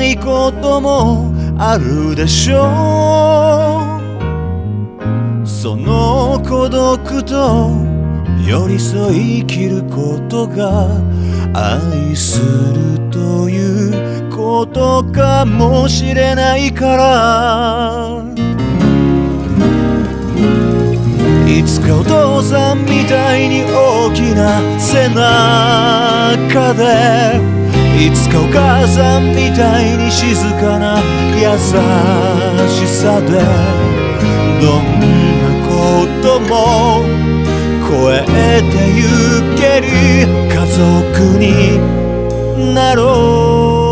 ないこともあるでしょう。その孤独と寄り添い生きることが愛するということかもしれないから、いつかお父さんみたいに大きな背中で、いつかお母さんみたいに静かな優しさで、どんなことも越えてゆける家族になろう。